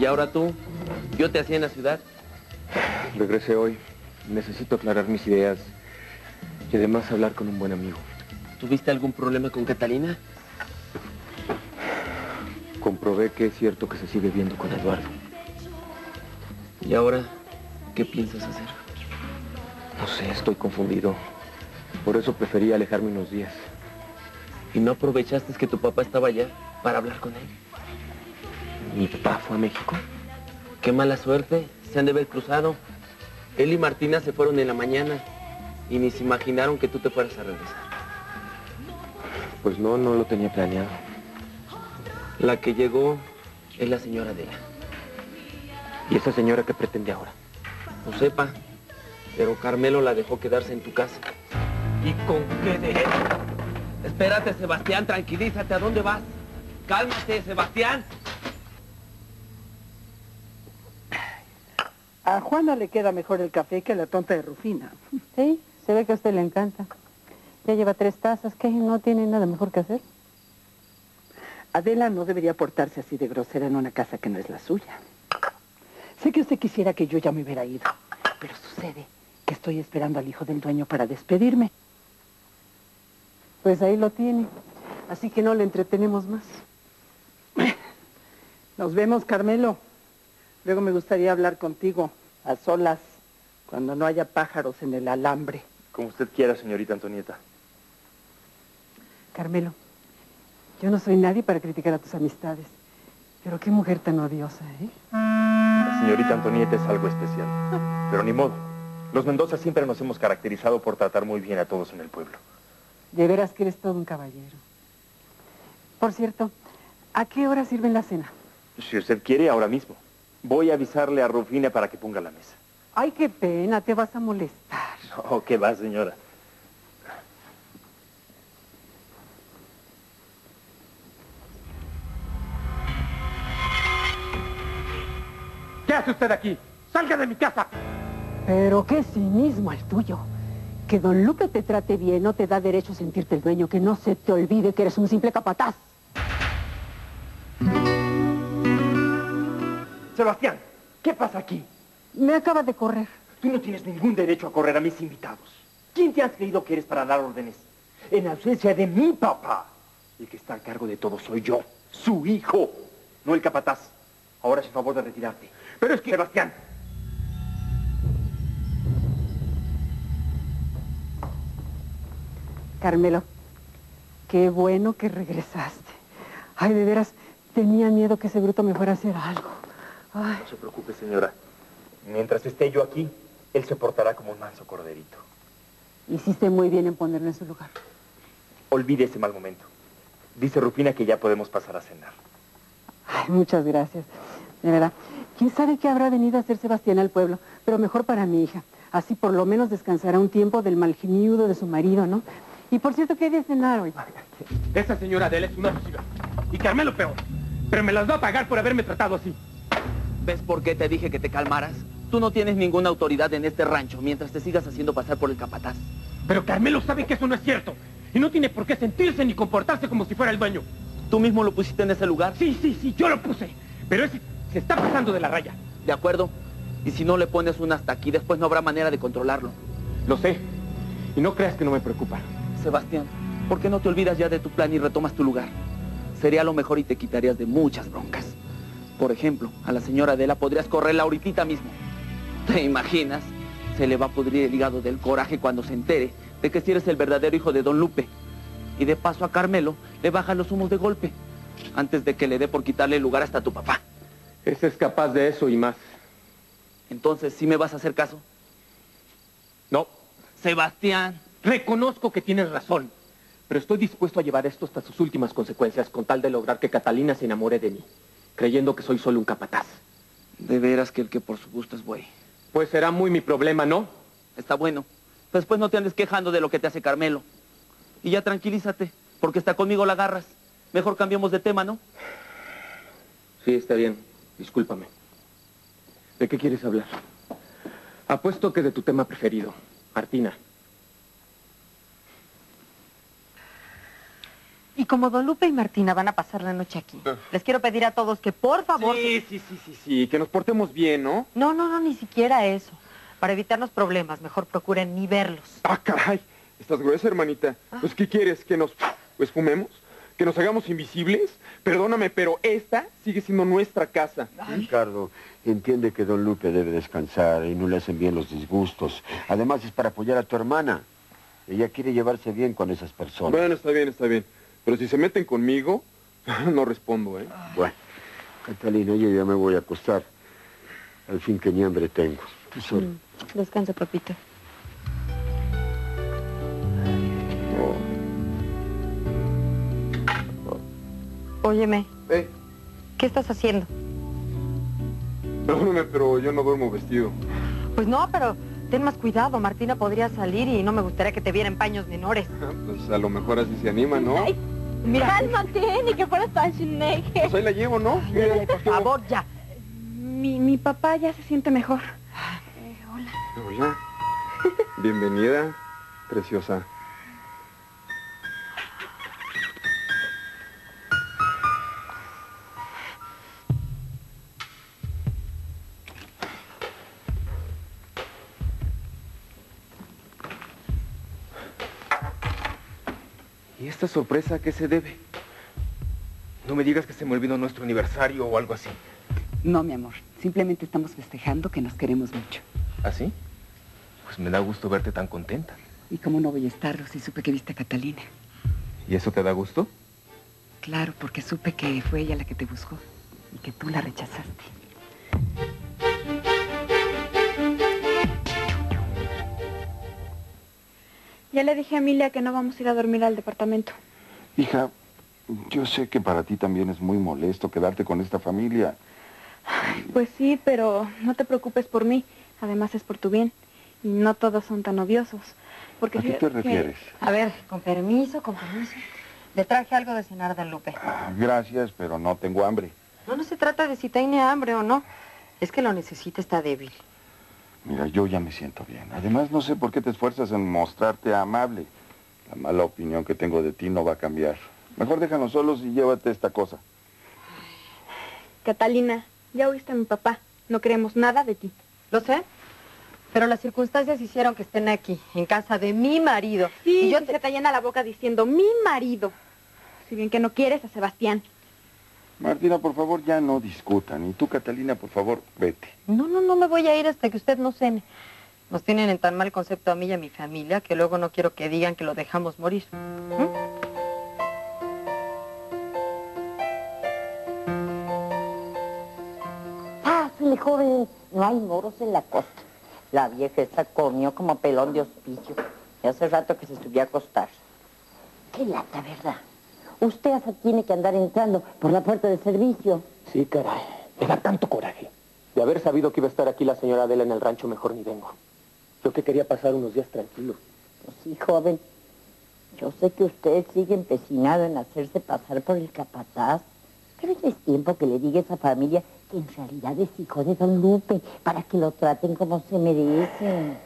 ¿Y ahora tú? ¿Yo te hacía en la ciudad? Regresé hoy. Necesito aclarar mis ideas y además hablar con un buen amigo. ¿Tuviste algún problema con Catalina? Comprobé que es cierto que se sigue viendo con Eduardo. ¿Y ahora qué piensas hacer? No sé, estoy confundido. Por eso preferí alejarme unos días. ¿Y no aprovechaste que tu papá estaba allá para hablar con él? ¿Mi papá fue a México? Qué mala suerte. Se han de haber cruzado. Él y Martina se fueron en la mañana y ni se imaginaron que tú te fueras a regresar. Pues no lo tenía planeado. La que llegó es la señora Adela. ¿Y esa señora qué pretende ahora? No sepa, pero Carmelo la dejó quedarse en tu casa. ¿Y con qué derecho? Espérate, Sebastián, tranquilízate. ¿A dónde vas? Cálmate, Sebastián. A Juana le queda mejor el café que la tonta de Rufina. Sí, se ve que a usted le encanta. Ya lleva 3 tazas, ¿qué? ¿No tiene nada mejor que hacer? Adela no debería portarse así de grosera en una casa que no es la suya. Sé que usted quisiera que yo ya me hubiera ido, pero sucede que estoy esperando al hijo del dueño para despedirme. Pues ahí lo tiene, así que no le entretenemos más. Nos vemos, Carmelo. Luego me gustaría hablar contigo, a solas, cuando no haya pájaros en el alambre. Como usted quiera, señorita Antonieta. Carmelo, yo no soy nadie para criticar a tus amistades, pero qué mujer tan odiosa, ¿eh? La señorita Antonieta es algo especial, pero ni modo. Los Mendoza siempre nos hemos caracterizado por tratar muy bien a todos en el pueblo. De veras que eres todo un caballero. Por cierto, ¿a qué hora sirven la cena? Si usted quiere, ahora mismo. Voy a avisarle a Rufina para que ponga la mesa. Ay, qué pena, te vas a molestar. No, ¿qué va, señora? ¿Qué hace usted aquí? ¡Salga de mi casa! Pero qué cinismo el tuyo. Que don Lupe te trate bien no te da derecho a sentirte el dueño. Que no se te olvide que eres un simple capataz. Sebastián, ¿qué pasa aquí? Me acaba de correr. Tú no tienes ningún derecho a correr a mis invitados. ¿Quién te has creído que eres para dar órdenes? En ausencia de mi papá. El que está a cargo de todo soy yo, su hijo, no el capataz. Ahora es el favor de retirarte. Pero es que... Sebastián. Carmelo, qué bueno que regresaste. Ay, de veras, tenía miedo que ese bruto me fuera a hacer algo. Ay. No se preocupe, señora. Mientras esté yo aquí, él se portará como un manso corderito. Hiciste muy bien en ponerme en su lugar. Olvide ese mal momento. Dice Rufina que ya podemos pasar a cenar. Ay, muchas gracias. De verdad. ¿Quién sabe qué habrá venido a hacer Sebastián al pueblo? Pero mejor para mi hija. Así por lo menos descansará un tiempo del mal gemiudo de su marido, ¿no? Y por cierto, ¿qué hay de cenar hoy? Esa señora Adela es una abusiva. Y Carmelo peor. Pero me las va a pagar por haberme tratado así. ¿Ves por qué te dije que te calmaras? Tú no tienes ninguna autoridad en este rancho mientras te sigas haciendo pasar por el capataz. Pero Carmelo sabe que eso no es cierto. Y no tiene por qué sentirse ni comportarse como si fuera el dueño. ¿Tú mismo lo pusiste en ese lugar? Sí, yo lo puse. Pero ese se está pasando de la raya. De acuerdo. Y si no le pones un hasta aquí, después no habrá manera de controlarlo. Lo sé. Y no creas que no me preocupa. Sebastián, ¿por qué no te olvidas ya de tu plan y retomas tu lugar? Sería lo mejor y te quitarías de muchas broncas. Por ejemplo, a la señora Adela podrías correrla ahorita mismo. ¿Te imaginas? Se le va a pudrir el hígado del coraje cuando se entere de que si eres el verdadero hijo de don Lupe. Y de paso a Carmelo le baja los humos de golpe, antes de que le dé por quitarle el lugar hasta a tu papá. Ese es capaz de eso y más. Entonces, ¿sí me vas a hacer caso? No. Sebastián. Reconozco que tienes razón, pero estoy dispuesto a llevar esto hasta sus últimas consecuencias con tal de lograr que Catalina se enamore de mí, creyendo que soy solo un capataz. De veras que el que por su gusto es buey. Pues será muy mi problema, ¿no? Está bueno. Después no te andes quejando de lo que te hace Carmelo. Y ya tranquilízate, porque está conmigo la agarras. Mejor cambiemos de tema, ¿no? Sí, está bien. Discúlpame. ¿De qué quieres hablar? Apuesto que de tu tema preferido, Martina. Y como don Lupe y Martina van a pasar la noche aquí, les quiero pedir a todos que por favor... Sí, que nos portemos bien, ¿no? No, ni siquiera eso. Para evitarnos problemas, mejor procuren ni verlos. Ah, caray, estás gruesa, hermanita. Pues, ¿qué quieres? ¿Que nos fumemos? ¿Que nos hagamos invisibles? Perdóname, pero esta sigue siendo nuestra casa. Ricardo, entiende que don Lupe debe descansar y no le hacen bien los disgustos. Además, es para apoyar a tu hermana. Ella quiere llevarse bien con esas personas. Bueno, está bien. Pero si se meten conmigo, no respondo, ¿eh? Bueno, Catalina, yo ya me voy a acostar. Al fin que ni hambre tengo. Tú solo. Descansa, papito. Óyeme, ¿qué estás haciendo? Perdóname, pero yo no duermo vestido. Pues no, pero ten más cuidado. Martina podría salir y no me gustaría que te viera en paños menores. Pues a lo mejor así se anima, ¿no? Ay, Mira. cálmate, ni que fueras tan chineje. Pues ahí la llevo, ¿no? Mira, Por favor, ya. Mi papá ya se siente mejor. Hola. Bienvenida, preciosa. ¿Y esta sorpresa a qué se debe? No me digas que se me olvidó nuestro aniversario o algo así. No, mi amor. Simplemente estamos festejando que nos queremos mucho. ¿Así? Pues me da gusto verte tan contenta. ¿Y cómo no voy a estarlo si supe que viste a Catalina? ¿Y eso te da gusto? Claro, porque supe que fue ella la que te buscó y que tú la rechazaste. Ya le dije a Emilia que no vamos a ir a dormir al departamento. Hija, yo sé que para ti también es muy molesto quedarte con esta familia. Pues sí, pero no te preocupes por mí. Además es por tu bien. Y no todos son tan odiosos. Porque ¿A qué te refieres? A ver, con permiso. Le traje algo de cenar de Lupe. Gracias, pero no tengo hambre. No se trata de si tiene hambre o no. Es que lo necesita, está débil. Mira, yo ya me siento bien. Además, no sé por qué te esfuerzas en mostrarte amable. La mala opinión que tengo de ti no va a cambiar. Mejor déjanos solos y llévate esta cosa. Catalina, ya oíste a mi papá. No queremos nada de ti. Lo sé, pero las circunstancias hicieron que estén aquí, en casa de mi marido. Sí, y yo se te llena la boca diciendo mi marido. Si bien que no quieres a Sebastián. Martina, por favor, ya no discutan. Y tú, Catalina, por favor, vete. No me voy a ir hasta que usted no cene. Nos tienen en tan mal concepto a mí y a mi familia que luego no quiero que digan que lo dejamos morir. Pásale, joven. No hay moros en la costa. La vieja esa comió como pelón de hospicio. Y hace rato que se subió a acostar. Qué lata, ¿verdad? Usted hasta tiene que andar entrando por la puerta de servicio. Sí, caray. Me da tanto coraje. De haber sabido que iba a estar aquí la señora Adela en el rancho, mejor ni vengo. Yo que quería pasar unos días tranquilos. Pues sí, joven. Yo sé que usted sigue empecinado en hacerse pasar por el capataz. Pero ya es tiempo que le diga a esa familia que en realidad es hijo de don Lupe, para que lo traten como se merecen.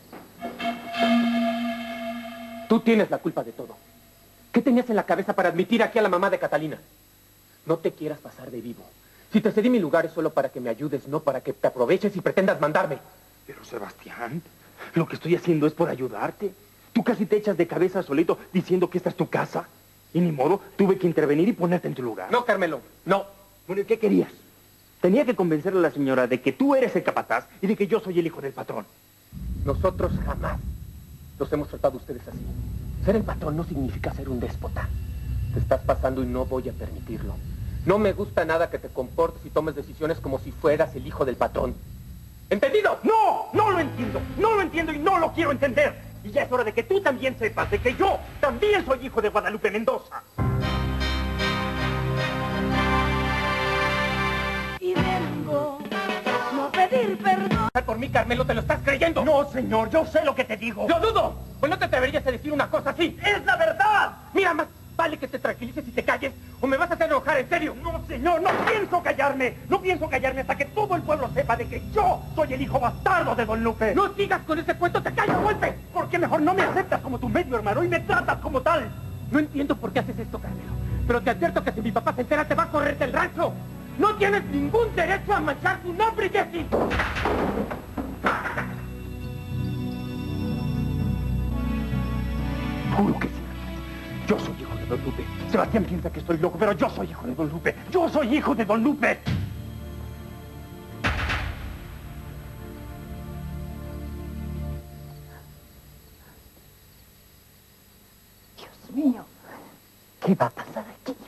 Tú tienes la culpa de todo. ¿Qué tenías en la cabeza para admitir aquí a la mamá de Catalina? No te quieras pasar de vivo. Si te cedí mi lugar es solo para que me ayudes, no para que te aproveches y pretendas mandarme. Pero, Sebastián, lo que estoy haciendo es por ayudarte. Tú casi te echas de cabeza solito diciendo que esta es tu casa. Y ni modo, tuve que intervenir y ponerte en tu lugar. No, Carmelo, no. Bueno, ¿y qué querías? Tenía que convencerle a la señora de que tú eres el capataz y de que yo soy el hijo del patrón. Nosotros jamás los hemos tratado ustedes así. Ser el patrón no significa ser un déspota. Te estás pasando y no voy a permitirlo. No me gusta nada que te comportes y tomes decisiones como si fueras el hijo del patrón. ¿Entendido? ¡No! ¡No lo entiendo! ¡No lo entiendo y no lo quiero entender! Y ya es hora de que tú también sepas de que yo también soy hijo de Guadalupe Mendoza. Y vengo no a pedir perdón. Por mí, Carmelo, ¿te lo estás creyendo? No, señor, yo sé lo que te digo. ¡Lo dudo! Pues no te atreverías a decir una cosa así. ¡Es la verdad! Mira, más vale que te tranquilices y te calles o me vas a hacer enojar, en serio. No, señor, no pienso callarme. No pienso callarme hasta que todo el pueblo sepa de que yo soy el hijo bastardo de don Lupe. No sigas con ese cuento, te callo a golpe. ¿Por qué mejor no me aceptas como tu medio hermano y me tratas como tal? No entiendo por qué haces esto, Carmelo. Pero te advierto que si mi papá se entera te va a correr del rancho. No tienes ningún derecho a manchar su nombre, Jesse. Juro que sí. Yo soy hijo de Don Lupe. Sebastián piensa que estoy loco, pero yo soy hijo de Don Lupe. Yo soy hijo de Don Lupe. Dios mío, ¿qué va a pasar aquí?